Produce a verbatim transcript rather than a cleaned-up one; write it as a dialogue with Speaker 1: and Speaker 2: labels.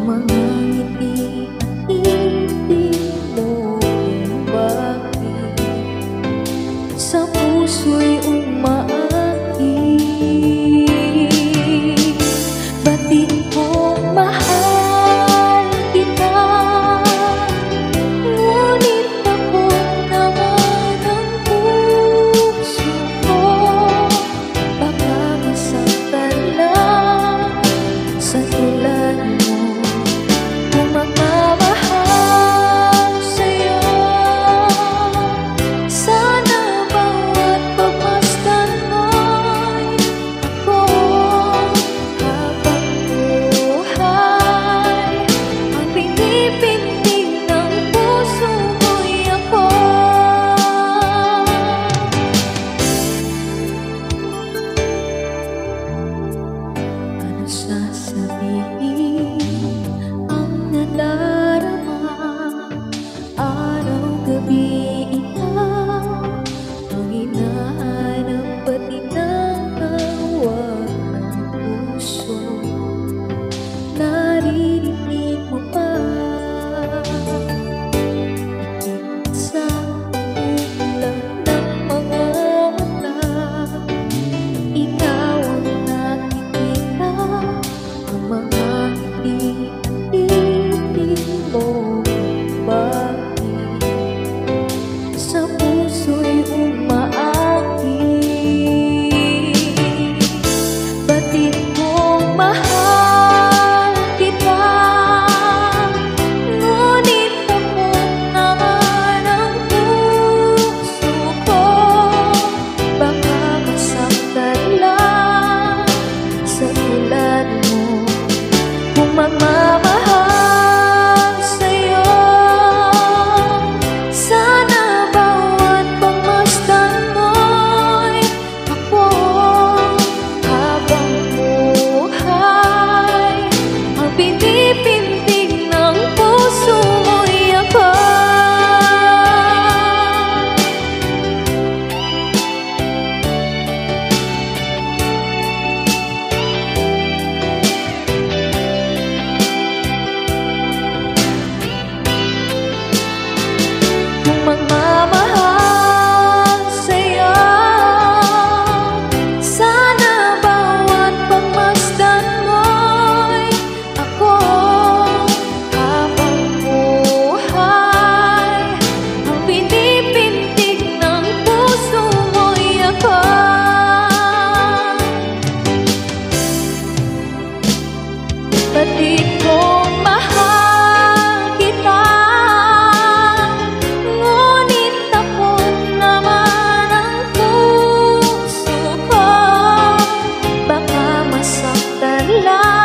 Speaker 1: mga ngiti at hindi mo bakit sa puso'y umaakit. Batid kong mahal kita, ngunit takot naman ang puso ko. Baka masaktan lang sa tulad mo. Kung magmamahal sa'yo, sana bawat pagmasdan mo'y ako. Habang buhay, ang pinipintig ng puso mo'y ako. Ano sasabihin ang nadarama? Araw-gabi ikaw ang hinahanap, pati nangawag ng puso. Naririnig mo ba sa ulan ng mga mata? Ikaw ang nakikita, ang mga ngiti at hindi mo bakit sa puso'y umaakit. Batid kong mahal kita, ngunit takot naman ang puso ko. Baka masaktan lang sa tulad mo. Kung magmamahal sa'yo, sana bawat pagmasdan mo'y ako. Habang buhay, ang pinipintig ng puso mo'y ako. Kung magmamahal sa'yo, sana bawat pagmasdan mo'y ako. Habang buhay, ang pinipintig ng puso mo'y ako. Batid kong mahal kita, ngunit takot naman ang puso ko. Baka masaktan lang